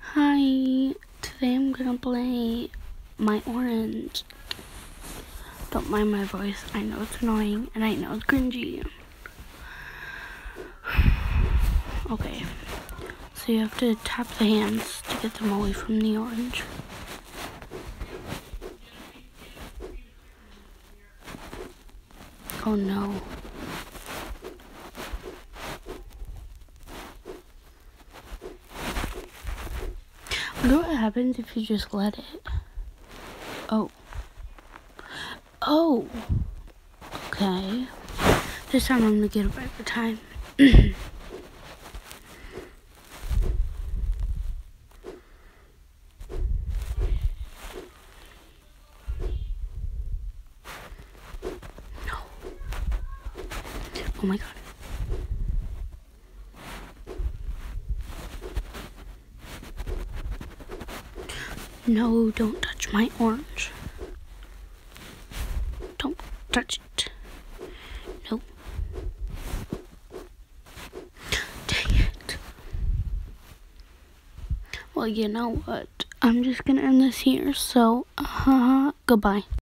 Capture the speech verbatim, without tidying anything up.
Hi, today I'm gonna play my orange. Don't mind my voice, I know it's annoying and I know it's cringy. Okay, so you have to tap the hands to get them away from the orange. Oh no. Wonder what happens if you just let it. Oh. Oh. Okay. This time I'm gonna get it right for time. No. Oh my god. No, don't touch my orange. Don't touch it. No. Dang it. Well, you know what? I'm just gonna end this here, so, uh, goodbye.